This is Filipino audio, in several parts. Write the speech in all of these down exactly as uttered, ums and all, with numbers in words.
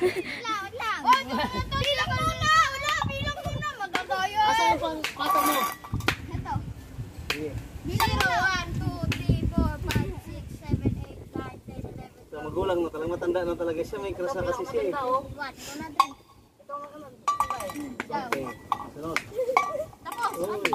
Wala, wala. Bilang muna, wala, bilang muna. Magagaya. Asa yung pang patong mo? Ito. Sige. zero, one, two, three, four, five, six, seven, eight, nine, ten, eleven. So, magulang na talaga, matanda na talaga siya. May crush na kasi siya eh. What? Ito na din. Ito na naman. Okay, sunod. Tapos. Uy.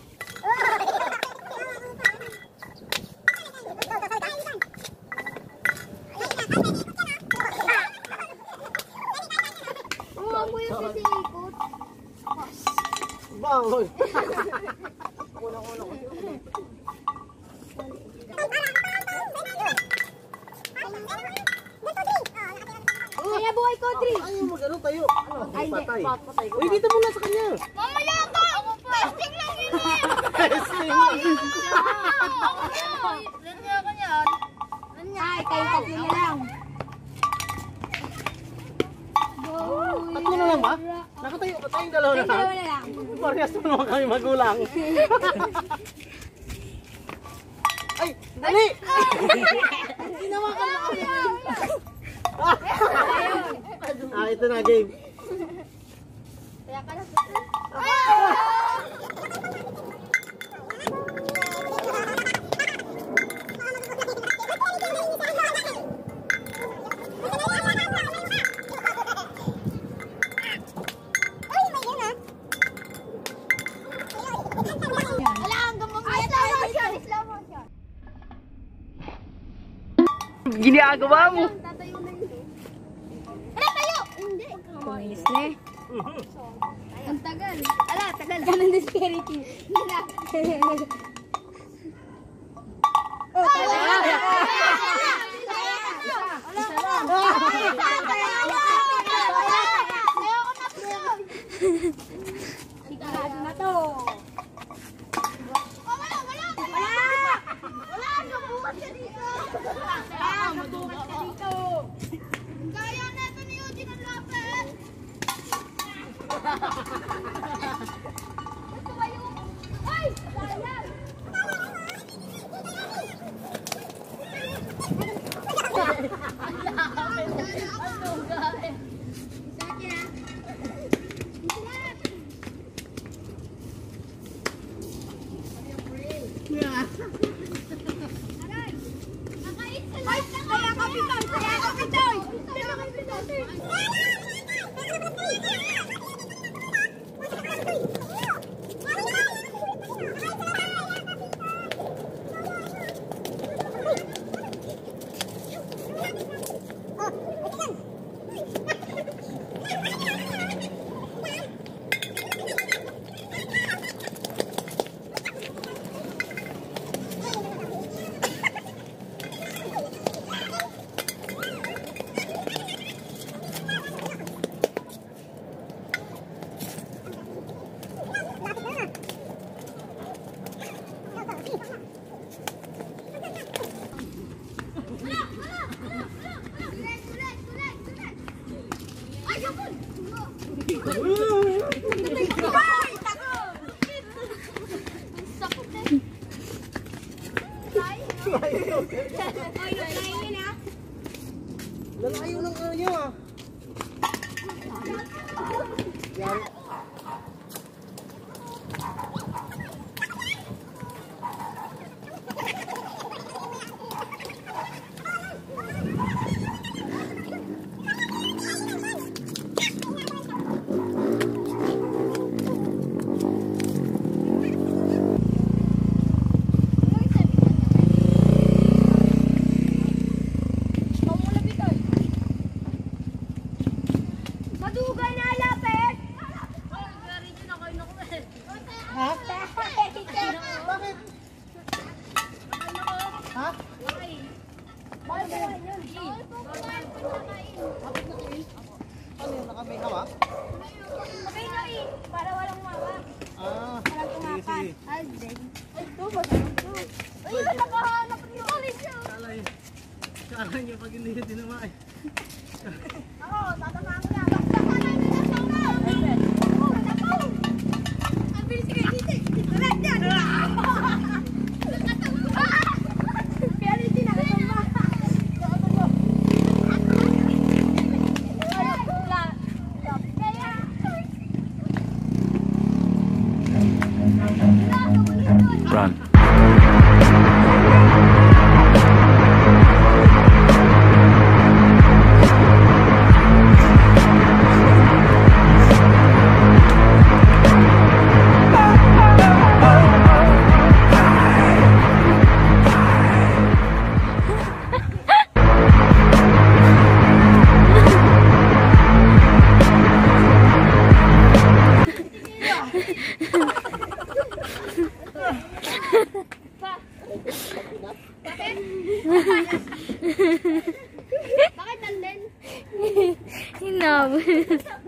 Oo, ako yung sisikot. Bangoy. Kaya buhay ko, Dri. Ayaw mo gano'n tayo. Ay, hindi. Patay. Patay ko. Uy, dito muna sa kanya. Mamaya ka! Plastic lang yun eh! Testing lang. Lanya ka yan. Ay, kayo tatlo na lang. Tatlo na lang ba? Nakatayo pa tayong dalawa na lang. Dalawa na lang. Parehas mo naman kami magulang. Ay, dali! Ginawa ka na kami. Ah, ito na game. Kaya ka na. Wala ang gamot. Ay, slow motion, slow motion. Ginagawa mo. Tatayo na yun. Tara, tayo! Hindi. Kuminis na eh. Ang tagal. Ala, tagal. Ganun din spirity. Hila. Oh, tagal. Sigurado na to. Wala, wala. Wala. Wala, nabukas ka dito. Wala, nabukas ka dito. Kaya na ito ni Eugene ang lapit. Ito ba yung... Ay! Sayang! Kaya kapitan! Kaya kapitan! Kaya kapitan! Lalayo ng ano niya ah. Yan. Madugay na lapit! Ha? Bakit? Ha? Bawal po yun. Bawal po kumain po na kain. Bakit nakain? Ano yun? Nakabay ka ba? Okay na eh. Para walang mama. Ah, Walang sige, tumakan. sige. Ay, din. Ay, ito ba? Ay, nakahanap niyo. Ulit siya. Kalay. Kala niyo pag hindi niya dinamay. Ako, tatamaan ko na. Basta ka na nila sa una. Oo, napaw. Ang bilis kayo dito. Wala dyan. Pero hindi nakatumba. Bakit? Bakit nandun? Hinabol.